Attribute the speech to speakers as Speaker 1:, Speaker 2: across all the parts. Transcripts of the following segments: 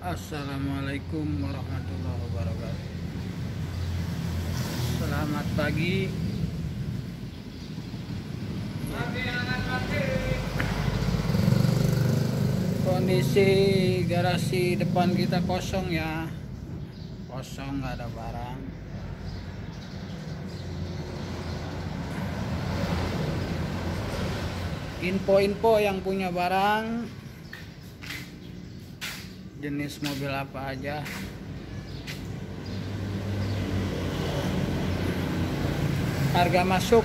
Speaker 1: Assalamualaikum warahmatullahi wabarakatuh. Selamat pagi. Kondisi garasi depan kita kosong ya. Kosong, nggak ada barang. Info-info yang punya barang, jenis mobil apa aja, harga masuk,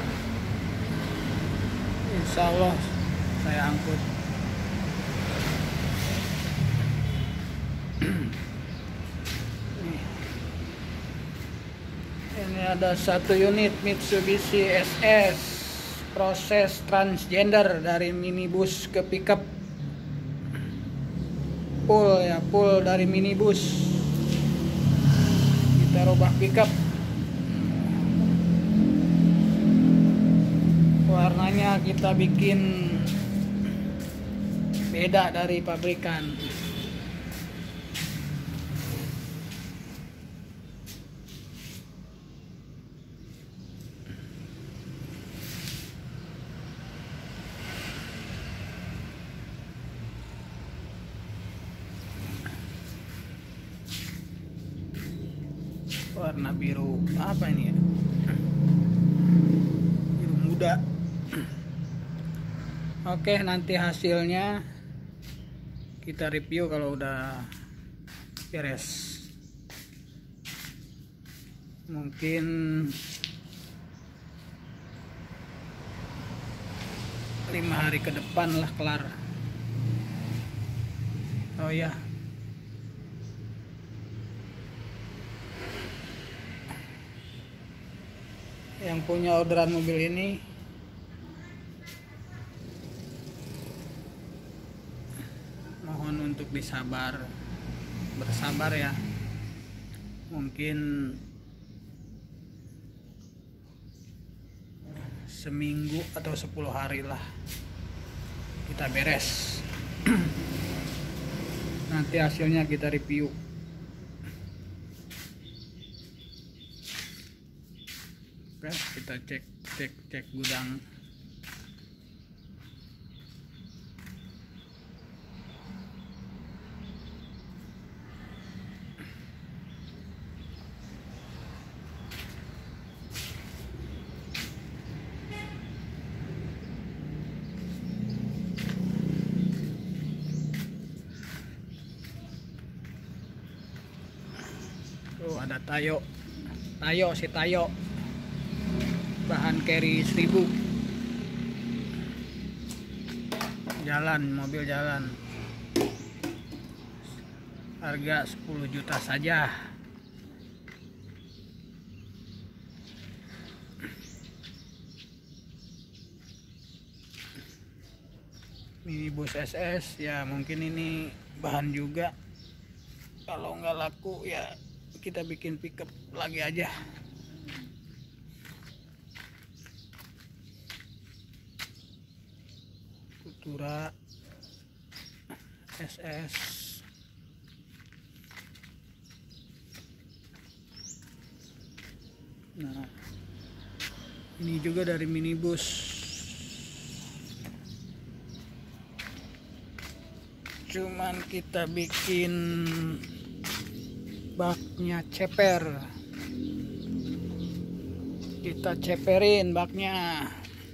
Speaker 1: insya Allah saya angkut. Ini ada satu unit Mitsubishi SS proses transgender dari minibus ke pickup. Full dari minibus kita rubah pickup. Warnanya kita bikin beda dari pabrikan. Warna biru apa ini ya? Biru muda. Oke, nanti hasilnya kita review kalau udah beres. Mungkin lima hari ke depan lah kelar. Oh ya, yang punya orderan mobil ini mohon untuk bersabar ya. Mungkin seminggu atau 10 hari lah kita beres. Nanti hasilnya kita review. Oke, kita cek gudang. Tuh ada Tayo, bahan carry 1000. Mobil jalan, harga 10 juta saja. Minibus SS ya, mungkin ini bahan juga. Kalau nggak laku ya kita bikin pickup lagi aja. Futura SS. Nah, ini juga dari minibus. Cuman kita bikin baknya ceper. Kita ceperin baknya.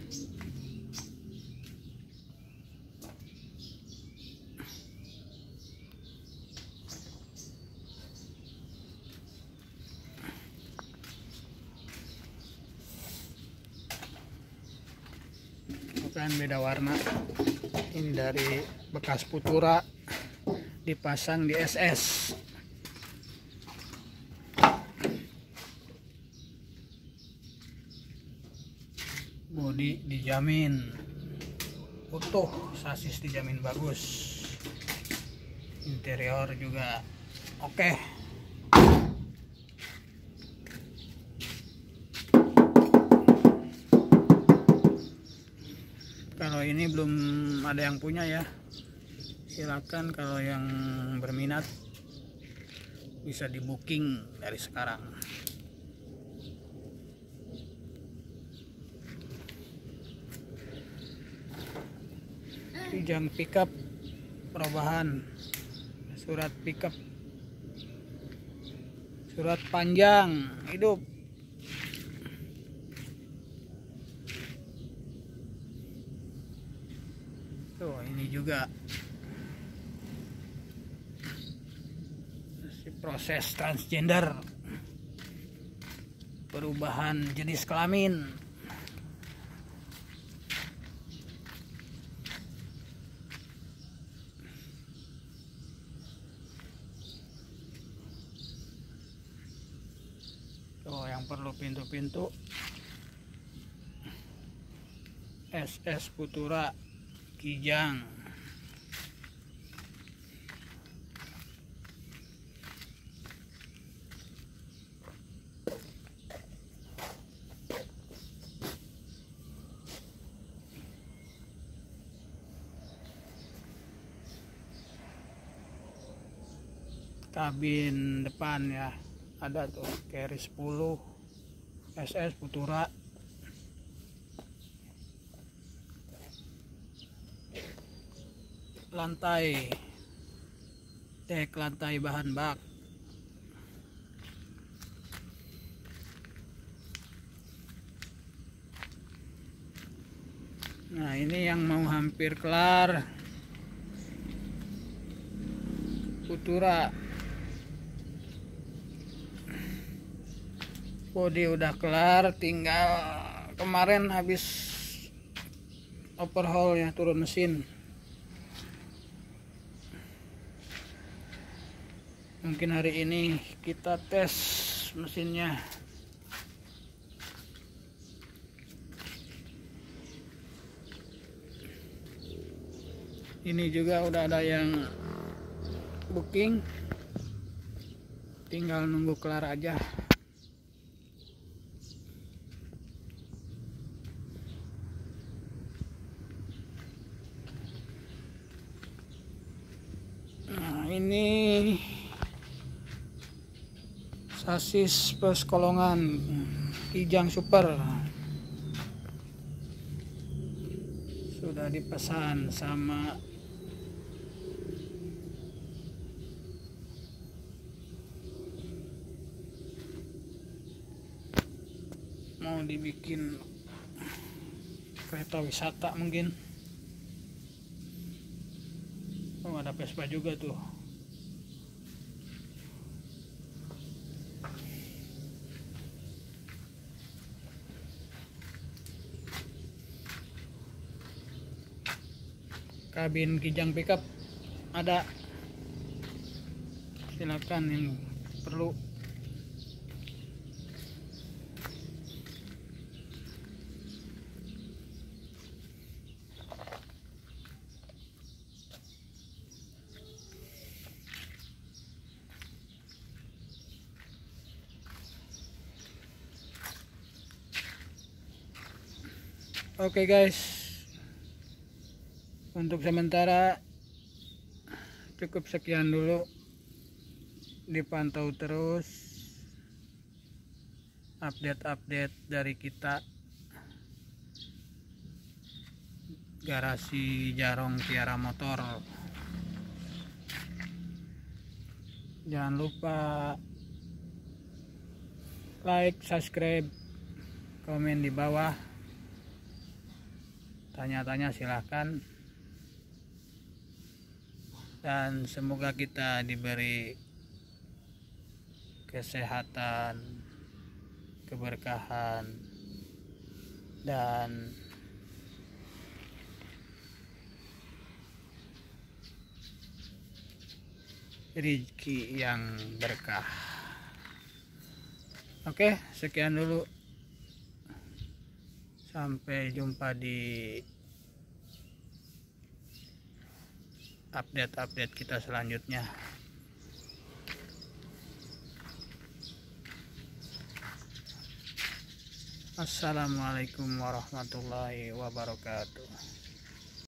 Speaker 1: Bukan beda warna. Ini dari bekas Futura dipasang di SS. Bodi dijamin utuh, sasis dijamin bagus, interior juga oke. Kalau ini belum ada yang punya ya, silakan kalau yang berminat bisa di booking dari sekarang. Kijang pickup perubahan, surat pickup, surat panjang hidup. Tuh ini juga proses transgender, perubahan jenis kelamin. Tuh yang perlu pintu-pintu SS Futura Kijang. Kabin depan ya ada tuh carry 10 SS Futura. Lantai dek, lantai bahan bak. Nah ini yang mau hampir kelar, Futura. Bodi udah kelar, tinggal kemarin habis overhaul ya, turun mesin. Mungkin hari ini kita tes mesinnya. Ini juga udah ada yang booking, tinggal nunggu kelar aja. Nah ini sasis plus kolongan Kijang Super sudah dipesan sama mau dibikin kereta wisata mungkin. Oh ada Vespa juga tuh. Kabin Kijang pickup ada, silakan yang perlu. Oke guys, untuk sementara cukup sekian dulu. Dipantau terus update-update dari kita, Garasi Jarong Tiara Motor. Jangan lupa like, subscribe, komen di bawah. Tanya-tanya silahkan. Dan semoga kita diberi kesehatan, keberkahan, dan rezeki yang berkah. Oke, sekian dulu. Sampai jumpa di update-update kita selanjutnya. Assalamualaikum warahmatullahi wabarakatuh.